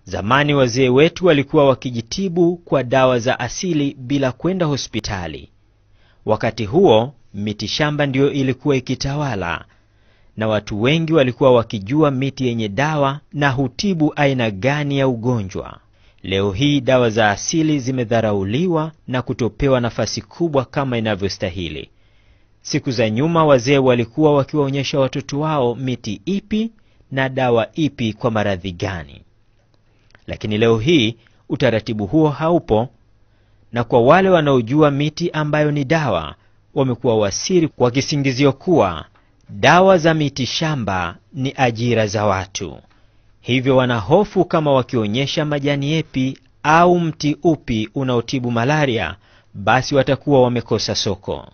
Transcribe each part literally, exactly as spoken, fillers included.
Zamani wazee wetu walikuwa wakijitibu kwa dawa za asili bila kwenda hospitali. Wakati huo miti shamba ndio ilikuwa ikitawala, na watu wengi walikuwa wakijua miti yenye dawa na hutibu aina gani ya ugonjwa. Leo hii dawa za asili zimedharauliwa na kutopewa nafasi kubwa kama inavyostahili. Siku za nyuma wazee walikuwa wakiwaonyesha watoto wao miti ipi na dawa ipi kwa maradhi gani. Lakini leo hii utaratibu huo haupo, na kwa wale wanaojua miti ambayo ni dawa wamekuwa wasiri kwa kisingizio kuwa dawa za miti shamba ni ajira za watu. Hivyo wanahofu kama wakionyesha majani yepi au mti upi unaotibu malaria, basi watakuwa wamekosa soko.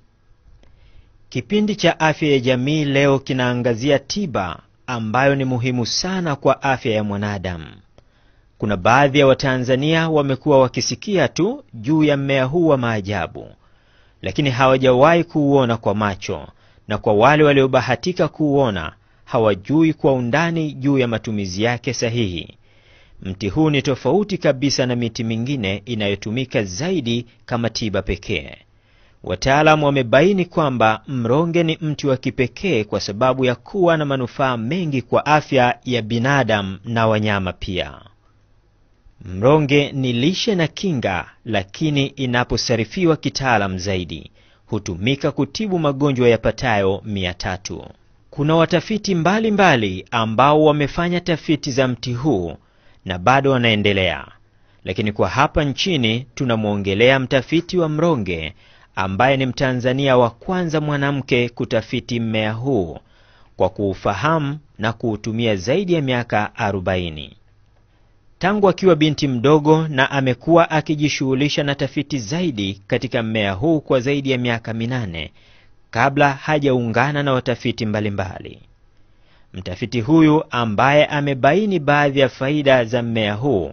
Kipindi cha afya ya jamii leo kinaangazia tiba ambayo ni muhimu sana kwa afya ya mwanadamu. Kuna baadhi ya Watanzania wamekuwa wakisikia tu juu ya mmea huu wa maajabu, lakini hawajawahi kuuona kwa macho, na kwa wale waliobahatika kuuona hawajui kwa undani juu ya matumizi yake sahihi. Mti huu ni tofauti kabisa na miti mingine inayotumika zaidi kama tiba pekee. Wataalamu wamebaini kwamba mronge ni mti wa kipekee kwa sababu ya kuwa na manufaa mengi kwa afya ya binadamu na wanyama pia. Mronge ni lishe na kinga, lakini inaposarifiwa kitaalam zaidi hutumika kutibu magonjwa yapatayo mia tatu. Kuna watafiti mbalimbali mbali ambao wamefanya tafiti za mti huu na bado wanaendelea. Lakini kwa hapa nchini tunamuongelea mtafiti wa mronge ambaye ni Mtanzania wa kwanza mwanamke kutafiti mmea huu kwa kuufahamu na kuutumia zaidi ya miaka arobaini. Tangu akiwa binti mdogo na amekuwa akijishughulisha na tafiti zaidi katika mmea huu kwa zaidi ya miaka minane kabla hajaungana na watafiti mbalimbali. Mtafiti huyu ambaye amebaini baadhi ya faida za mmea huu,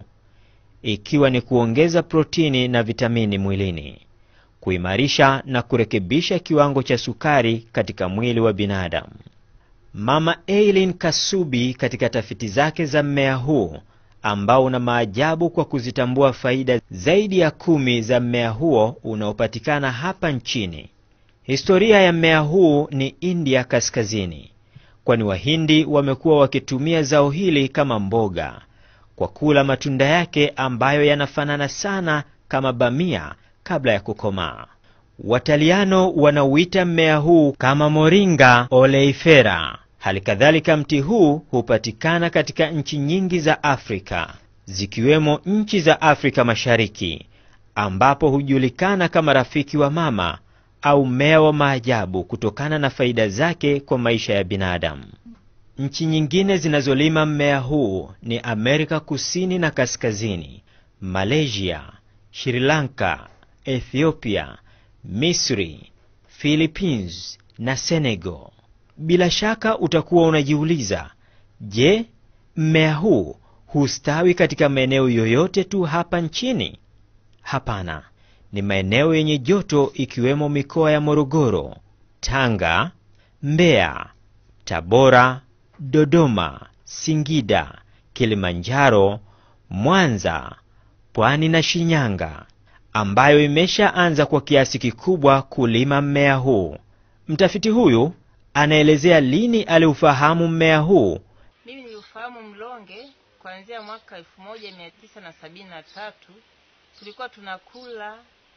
ikiwa ni kuongeza protini na vitamini mwilini, kuimarisha na kurekebisha kiwango cha sukari katika mwili wa binadamu. Mama Eileen Kasubi katika tafiti zake za mmea huu ambao una maajabu kwa kuzitambua faida zaidi ya kumi za mmea huo unaopatikana hapa nchini. Historia ya mmea huu ni India kaskazini, kwani Wahindi wamekuwa wakitumia zao hili kama mboga kwa kula matunda yake ambayo yanafanana sana kama bamia kabla ya kukomaa. Wataliano wanauita mmea huu kama Moringa oleifera. Halikadhalika mti huu hupatikana katika nchi nyingi za Afrika, zikiwemo nchi za Afrika Mashariki, ambapo hujulikana kama rafiki wa mama au mmea wa maajabu kutokana na faida zake kwa maisha ya binadamu. Nchi nyingine zinazolima mmea huu ni Amerika Kusini na Kaskazini, Malaysia, Sri Lanka, Ethiopia, Misri, Philippines na Senegal. Bila shaka utakuwa unajiuliza, je, mmea huu hustawi katika maeneo yoyote tu hapa nchini? Hapana, ni maeneo yenye joto ikiwemo mikoa ya Morogoro, Tanga, Mbeya, Tabora, Dodoma, Singida, Kilimanjaro, Mwanza, Pwani na Shinyanga, ambayo imeshaanza kwa kiasi kikubwa kulima mmea huu. Mtafiti huyu anaelezea lini aliufahamu mmea huu. Mimi niliufahamu mlonge kuanzia mwaka elfu moja mia tisa sabini na tatu. Tulikuwa tunakula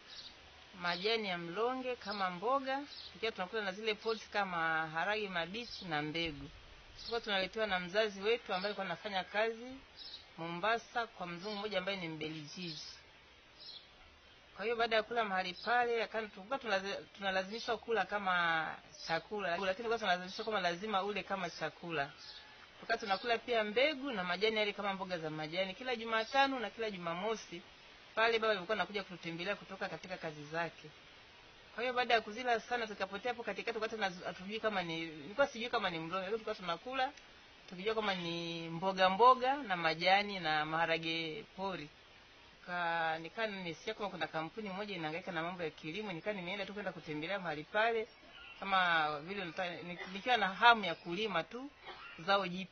majani ya mlonge kama mboga, tulikuwa tunakula na zile pods kama haragi mabichi na mbegu. Tulikuwa tunaletewa na mzazi wetu ambaye alikuwa anafanya kazi Mombasa kwa mzungu mmoja ambaye ni Mbelgiji. Kwa hiyo baada ya kula mahali pale, akani tulikuwa tunalazimishwa kula kama chakula, lakini kwa tunalazimishwa kama lazima ule kama chakula. Tukao tunakula pia mbegu na majani yale kama mboga za majani kila Jumatano na kila Jumamosi. Pale baba alikuwa anakuja kututembelea kutoka katika kazi zake. Kwa hiyo baada ya kuzila sana tukapotea hapo katikati, tukata hatujui kama ni nilikuwa sijui kama ni mlonge, tulikuwa tunakula tukijua kama ni mboga mboga na majani na maharage pori. Ka nikaa nimesikia kama kuna kampuni moja inahangaika na mambo ya kilimo, nikaa nimeenda tu kwenda kutembelea mahali pale kama vile nikiwa na hamu ya kulima tu zao jipya.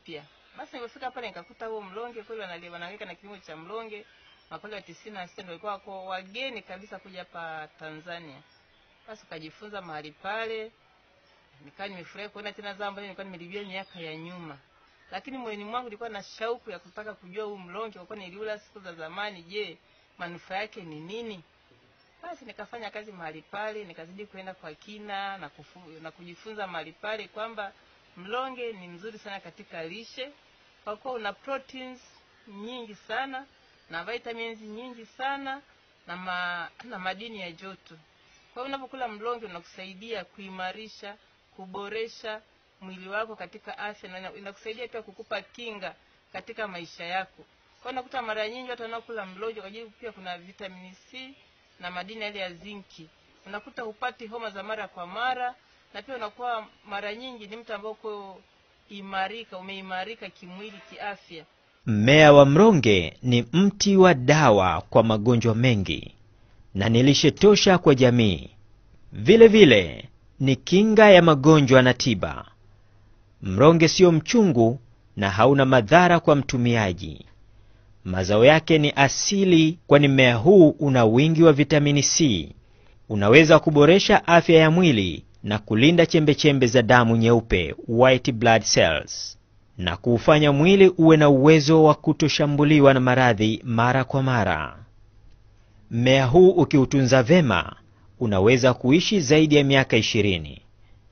Basi nilipofika pale nikakuta huo mlonge kweli wanalima wanahangaika na kilimo cha mlonge. Mwaka wa tisini na sita ndio walikuwa kwa wageni kabisa kuja hapa Tanzania. Basi kajifunza mahali pale. Nikaa nimefurahi kuona tena zao ambalo nilikuwa nimelibia miaka ya nyuma. Lakini moyoni mwangu nilikuwa na shauku ya kutaka kujua huu mlonge kwa kuwa niliula siku za zamani, je, manufaa yake ni nini? Basi nikafanya kazi mahali pale, nikazidi kwenda kwa kina na, kufu, na kujifunza mahali pale kwamba mlonge ni mzuri sana katika lishe kwa kuwa una proteins nyingi sana na vitamins nyingi sana na, ma, na madini ya joto. Kwa hiyo unapokula mlonge unakusaidia kuimarisha, kuboresha mwili wako katika afya na inakusaidia pia kukupa kinga katika maisha yako. Kwa hiyo unakuta mara nyingi watu wanaokula mlonge kwa sababu pia kuna vitamin C na madini yale ya zinki. Unakuta hupati homa za mara kwa mara na pia unakuwa mara nyingi ni mtu ambaye uko imarika, umeimarika kimwili, kiafya. Mmea wa mlonge ni mti wa dawa kwa magonjwa mengi na ni lishe tosha kwa jamii. Vile vile ni kinga ya magonjwa na tiba. Mlonge sio mchungu na hauna madhara kwa mtumiaji. Mazao yake ni asili kwani mmea huu una wingi wa vitamini C. Unaweza kuboresha afya ya mwili na kulinda chembe-chembe za damu nyeupe, white blood cells, na kuufanya mwili uwe na uwezo wa kutoshambuliwa na maradhi mara kwa mara. Mmea huu ukiutunza vema, unaweza kuishi zaidi ya miaka ishirini.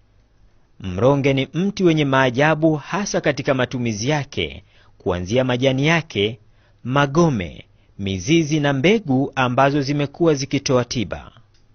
Mlonge ni mti wenye maajabu hasa katika matumizi yake, kuanzia majani yake, magome, mizizi na mbegu ambazo zimekuwa zikitoa tiba.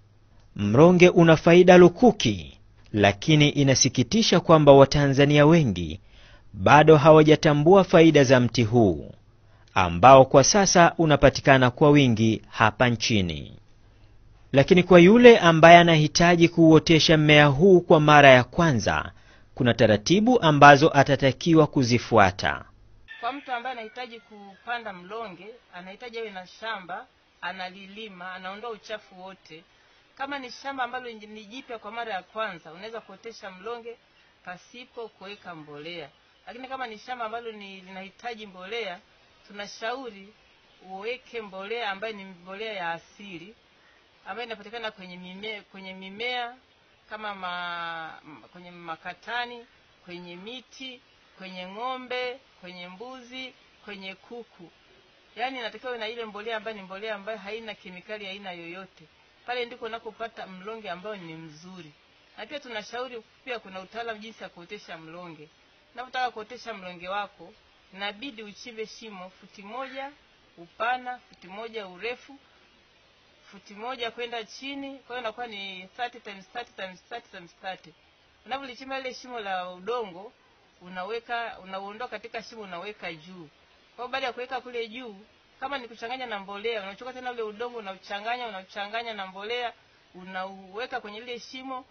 Mlonge una faida lukuki, lakini inasikitisha kwamba Watanzania wengi bado hawajatambua faida za mti huu, ambao kwa sasa unapatikana kwa wingi hapa nchini. Lakini kwa yule ambaye anahitaji kuuotesha mmea huu kwa mara ya kwanza, kuna taratibu ambazo atatakiwa kuzifuata. Kwa mtu ambaye anahitaji kupanda mlonge, anahitaji awe na shamba, analilima, anaondoa uchafu wote. Kama ni shamba ambalo ni jipya kwa mara ya kwanza, unaweza kuotesha mlonge pasipo kuweka mbolea. Lakini kama ni shamba ambalo ni linahitaji mbolea, tunashauri uweke mbolea ambayo ni mbolea ya asili, ambayo inapatikana kwenye mimea, kwenye mimea kama ma, kwenye makatani, kwenye miti, kwenye ng'ombe, kwenye mbuzi, kwenye kuku. Yaani inatakiwa na ile mbolea ambayo ni mbolea ambayo haina kemikali aina yoyote. Pale ndiko unakopata mlonge ambao ni mzuri. Na pia tunashauri pia kuna utaalamu jinsi ya kuotesha mlonge. Unapotaka kuotesha mlonge wako, inabidi uchimbe shimo futi moja upana, futi moja urefu, futi moja kwenda chini. Kwa hiyo inakuwa ni thirty times thirty times thirty times thirty. Unapolichimba ile shimo la udongo, unaweka unauondoa katika shimo, unaweka juu. Kwa hiyo baada ya kuweka kule juu, kama ni kuchanganya na mbolea, unachukua tena ule udongo unauchanganya, unachanganya na mbolea, unauweka kwenye ile shimo,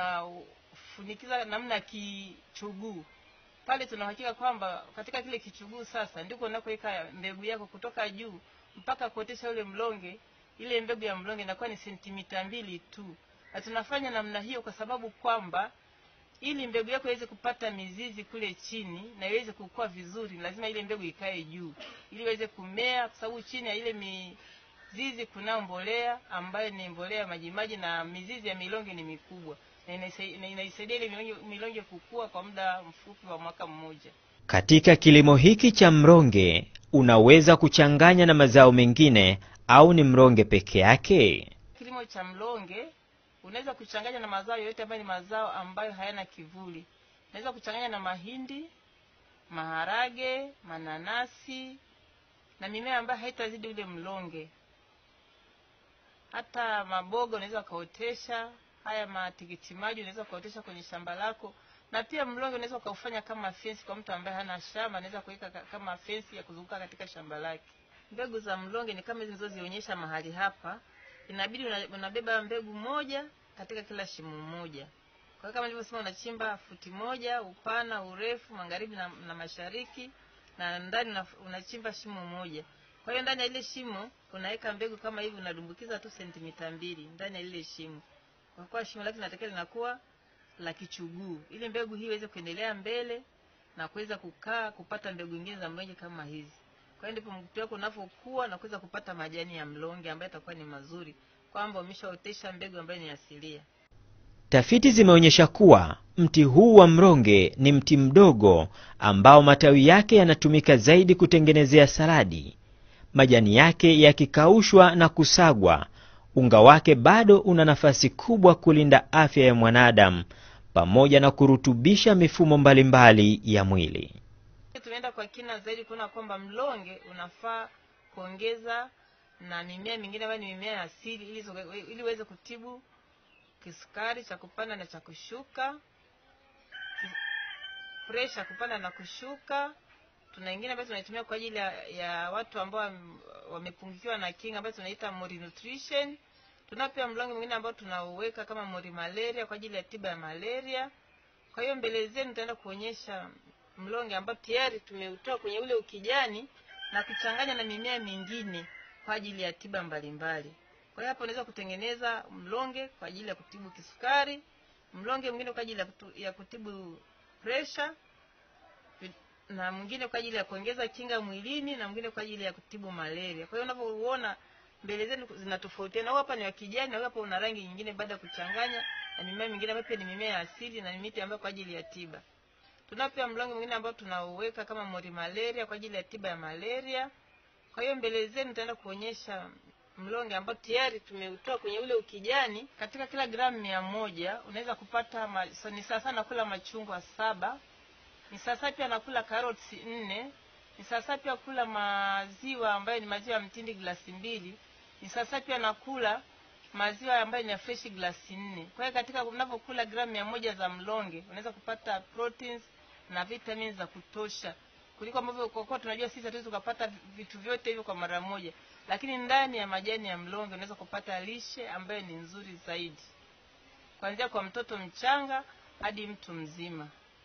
unafunikiza namna kichuguu. Pale tunahakika kwamba katika kile kichuguu sasa ndiko unakoweka mbegu yako kutoka juu mpaka kuotesha ule mlonge. Ile mbegu ya mlonge inakuwa ni sentimita mbili tu. Na tunafanya namna hiyo kwa sababu kwamba ili mbegu yako iweze kupata mizizi kule chini na iweze kukua vizuri, lazima ile mbegu ikae juu ili iweze kumea, kwa sababu chini ya ile mizizi kuna mbolea ambayo ni mbolea majimaji, na mizizi ya milonge ni mikubwa na inaisaidia ile milonge kukua kwa muda mfupi wa mwaka mmoja. Katika kilimo hiki cha mlonge, unaweza kuchanganya na mazao mengine au ni mlonge peke yake? Kilimo cha mlonge unaweza kuchanganya na mazao yote ambayo ni mazao ambayo hayana kivuli. Unaweza kuchanganya na mahindi, maharage, mananasi na mimea ambayo haitazidi ule mlonge. Hata maboga unaweza kaotesha, haya matikiti maji unaweza kaotesha kwenye shamba lako. Na pia mlonge unaweza kaufanya kama fence kwa mtu ambaye hana shamba, anaweza kuweka kama fence ya kuzunguka katika shamba lake. Mbegu za mlonge ni kama hizo zilizozionyesha mahali hapa. Inabidi unabeba mbegu moja katika kila shimo moja. Kwa kama nilivyosema, unachimba futi moja upana, urefu, magharibi na, na mashariki, na ndani unachimba shimo moja. Kwa hiyo ndani ya ile shimo unaweka mbegu kama hivi, unadumbukiza tu sentimita mbili ndani ya ile shimo. Kwa kuwa shimo lake linatakiwa linakuwa la kichuguu, ili mbegu hii iweze kuendelea mbele na kuweza kukaa kupata mbegu nyingine za mlonge kama hizi. Kwa hiyo ndipo mti wako unapokuwa na kuweza kupata majani ya mlonge ambayo yatakuwa ni mazuri, kwamba umeshaotesha mbegu ambayo ni asilia. Tafiti zimeonyesha kuwa mti huu wa mlonge ni mti mdogo ambao matawi yake yanatumika zaidi kutengenezea saladi. Majani yake yakikaushwa na kusagwa, unga wake bado una nafasi kubwa kulinda afya ya mwanadamu pamoja na kurutubisha mifumo mbalimbali ya mwili. Tumeenda kwa kina zaidi kuona kwamba mlonge unafaa kuongeza na mimea mingine ambayo ni mimea asili ili ili uweze kutibu kisukari cha kupanda na cha kushuka, pressure kupanda na kushuka. Tuna nyingine ambayo tunaitumia kwa ajili ya, ya watu ambao wamepungukiwa na kinga ambayo tunaita mori nutrition. Tuna pia mlonge mwingine ambao tunauweka kama mori malaria kwa ajili ya tiba ya malaria. Kwa hiyo mbele zenu nitaenda kuonyesha mlonge ambao tayari tumeutoa kwenye ule ukijani na kuchanganya na mimea mingine kwa ajili ya tiba mbalimbali. Kwa hiyo hapo unaweza kutengeneza mlonge kwa ajili ya kutibu kisukari, mlonge mwingine kwa ajili ya kutibu pressure, na mwingine kwa ajili ya kuongeza kinga mwilini, na mwingine kwa ajili ya kutibu malaria. Kwa hiyo unapoona mbele zenu zinatofautiana, hapa ni wa kijani na hapa una rangi nyingine baada ya kuchanganya na mimea mingine ambayo pia ni mimea ya asili na miti ambayo kwa ajili ya tiba. Tuna pia mlonge mwingine ambao tunauweka kama mori malaria kwa ajili ya tiba ya malaria. Kwa hiyo mbele zenu nitaenda kuonyesha mlonge ambao tayari tumeutoa kwenye ule ukijani. Katika kila gramu mia moja unaweza kupata ma, so ni sasa nakula machungwa saba, ni sasa pia nakula karoti nne, ni sasa pia kula maziwa ambayo ni maziwa ya mtindi glasi mbili, ni sasa pia nakula maziwa ambayo ni fresh glasi nne. Kwa hiyo katika unapokula gramu mia moja za mlonge unaweza kupata proteins na vitamins za kutosha, kuliko ambavyo kwa kuwa tunajua sisi hatuwezi kupata vitu vyote hivyo kwa mara moja, lakini ndani ya majani ya mlonge unaweza kupata lishe ambayo ni nzuri zaidi, kuanzia kwa mtoto mchanga hadi mtu mzima.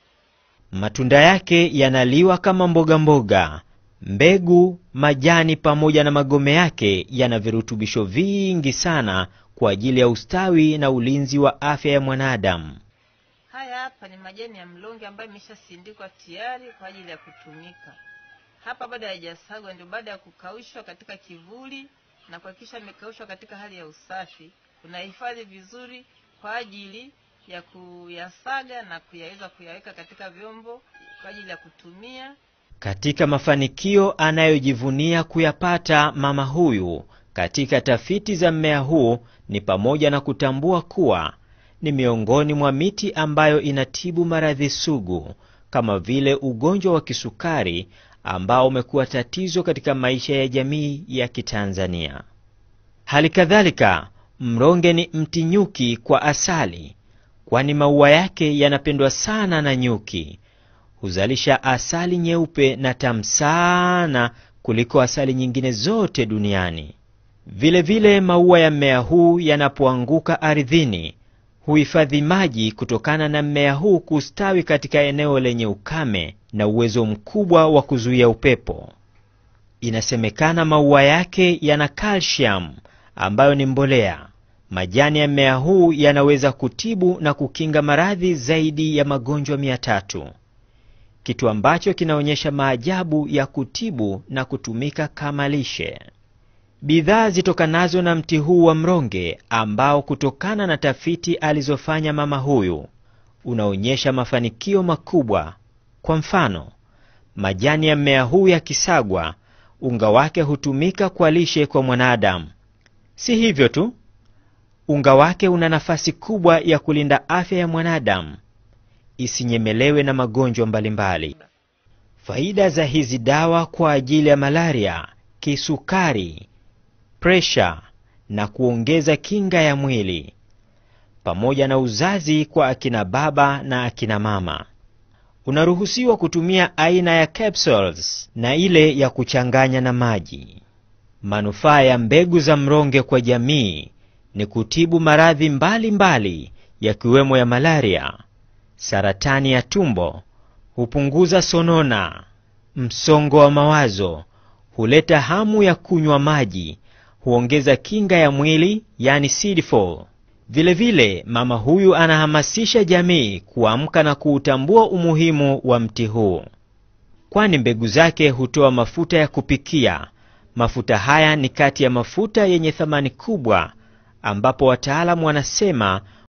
Matunda yake yanaliwa kama mboga mboga. Mbegu, majani pamoja na magome yake yana virutubisho vingi sana kwa ajili ya ustawi na ulinzi wa afya ya mwanadamu. Haya hapa ni majani ya mlonge ambayo yameshasindikwa tayari kwa ajili ya kutumika. Hapa baada hayajasagwa, ndio baada ya kukaushwa katika kivuli na kuhakikisha imekaushwa katika hali ya usafi, unahifadhi vizuri kwa ajili ya kuyasaga na kuyaweza kuyaweka katika vyombo kwa ajili ya kutumia. Katika mafanikio anayojivunia kuyapata mama huyu katika tafiti za mmea huu ni pamoja na kutambua kuwa ni miongoni mwa miti ambayo inatibu maradhi sugu kama vile ugonjwa wa kisukari ambao umekuwa tatizo katika maisha ya jamii ya Kitanzania. Halikadhalika, mlonge ni mti nyuki kwa asali, kwani maua yake yanapendwa sana na nyuki. Huzalisha asali nyeupe na tamu sana kuliko asali nyingine zote duniani. Vile vile maua ya mmea huu yanapoanguka ardhini huhifadhi maji kutokana na mmea huu kustawi katika eneo lenye ukame na uwezo mkubwa wa kuzuia upepo. Inasemekana maua yake yana calcium ambayo ni mbolea. Majani ya mmea huu yanaweza kutibu na kukinga maradhi zaidi ya magonjwa mia tatu. Kitu ambacho kinaonyesha maajabu ya kutibu na kutumika kama lishe. Bidhaa zitokanazo na mti huu wa mlonge ambao kutokana na tafiti alizofanya mama huyu unaonyesha mafanikio makubwa. Kwa mfano, majani ya mmea huu yakisagwa, unga wake hutumika kwa lishe kwa mwanadamu. Si hivyo tu, unga wake una nafasi kubwa ya kulinda afya ya mwanadamu isinyemelewe na magonjwa mbalimbali. Faida za hizi dawa kwa ajili ya malaria, kisukari, pressure na kuongeza kinga ya mwili, pamoja na uzazi kwa akina baba na akina mama. Unaruhusiwa kutumia aina ya capsules na ile ya kuchanganya na maji. Manufaa ya mbegu za mlonge kwa jamii ni kutibu maradhi mbalimbali yakiwemo ya malaria, saratani ya tumbo, hupunguza sonona, msongo wa mawazo, huleta hamu ya kunywa maji, huongeza kinga ya mwili yani C D four, Vilevile, mama huyu anahamasisha jamii kuamka na kuutambua umuhimu wa mti huu, kwani mbegu zake hutoa mafuta ya kupikia. Mafuta haya ni kati ya mafuta yenye thamani kubwa, ambapo wataalamu wanasema